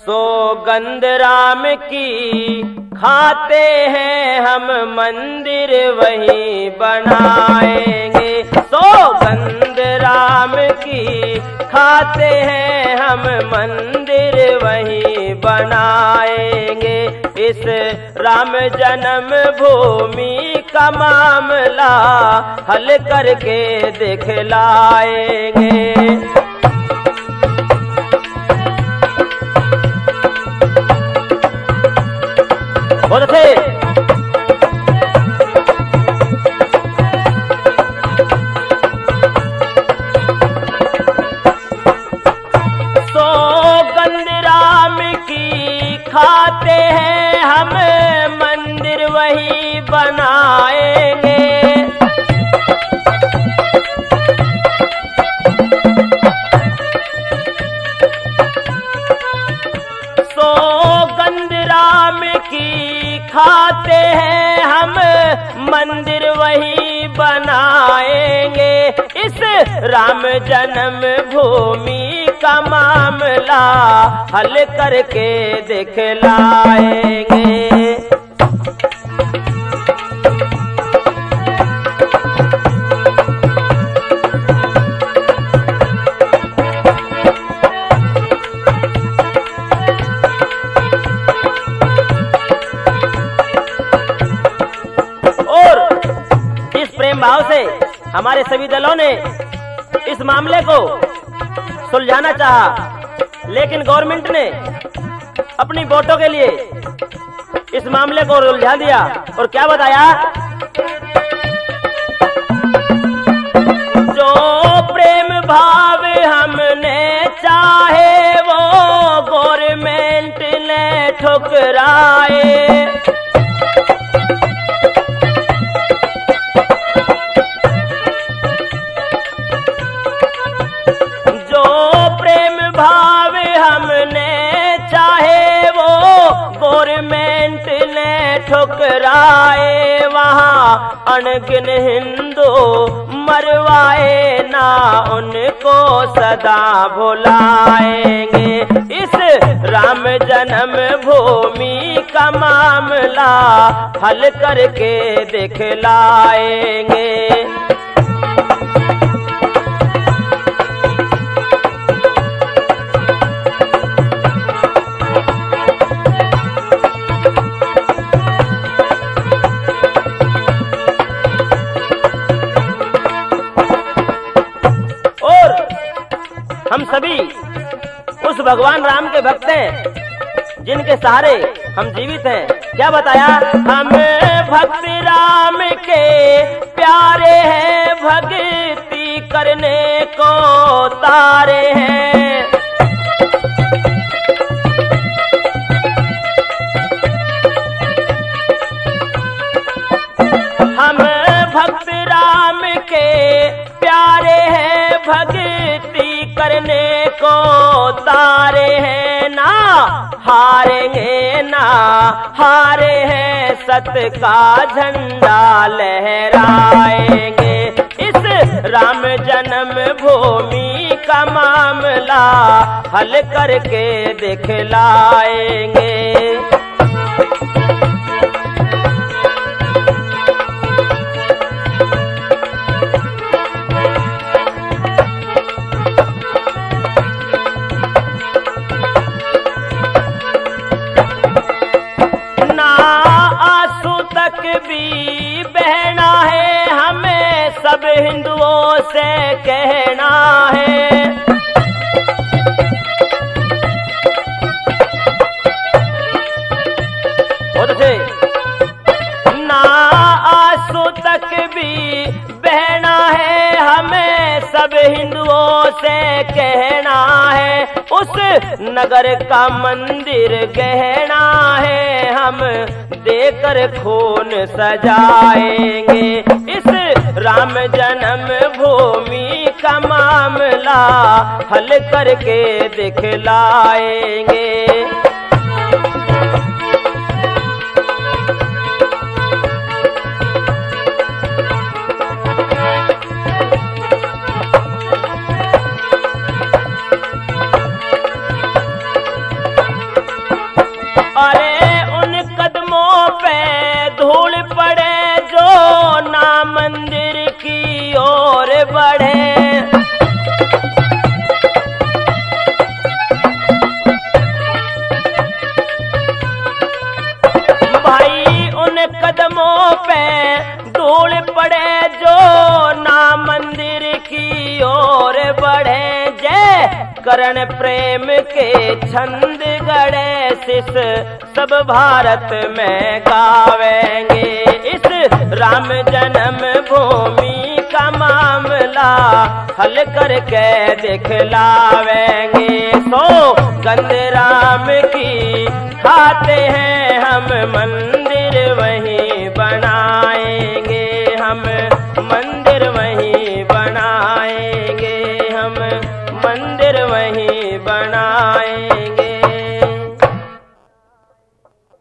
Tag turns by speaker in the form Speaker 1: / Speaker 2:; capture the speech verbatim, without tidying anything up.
Speaker 1: सौगंध राम की खाते हैं हम मंदिर वहीं बनाएंगे। सौगंध राम की खाते हैं हम मंदिर वहीं बनाएंगे। इस राम जन्म भूमि का मामला हल करके दिखलाएंगे। बहुत अच्छे। सौगंध राम की खाते हैं हम मंदिर वही बनाएंगे। सौगंध राम की खाते हैं हम मंदिर वही बनाएंगे। इस राम जन्म भूमि का मामला हल करके दिखलाएंगे। भाव से हमारे सभी दलों ने इस मामले को सुलझाना चाहा, लेकिन गवर्नमेंट ने अपनी वोटों के लिए इस मामले को उलझा दिया और क्या बताया, जो प्रेम भाव हमने चाहे वो गवर्नमेंट ने ठुकराए। भाव हमने चाहे वो गवर्नमेंट ने ठुकराए। वहाँ अनगिन हिंदू मरवाए ना उनको सदा भुलाएंगे। इस राम जन्म भूमि का मामला हल करके दिखलाएंगे। हम सभी उस भगवान राम के भक्त हैं जिनके सहारे हम जीवित हैं। क्या बताया, हम भक्त राम के प्यारे हैं, भक्ति करने को तारे हैं। हम भक्त राम के प्यारे हैं, भक्ति करने को तारे हैं। ना हारेंगे ना हारे हैं, सत्य का झंडा लहराएंगे। इस राम जन्म भूमि का मामला हल करके दिखलाएंगे। भी बहना है हमें सब हिंदुओं से कहना है। बहुत से ना आंसू तक भी बहना है हमें सब हिंदुओं से कहना है। उस नगर का मंदिर गहना है, हम देकर खून सजाएंगे। इस राम जन्म भूमि का मामला हल करके दिखलाएंगे। धूल पड़े जो ना मंदिर की ओर बढ़े, जय करण प्रेम के छंद गढ़े शिष सब भारत में गावेंगे। इस राम जन्म भूमि का मामला हल करके दिखलावेंगे। सो गंद राम की खाते हैं हम, मंदिर वहीं बनाएंगे हम मंदिर।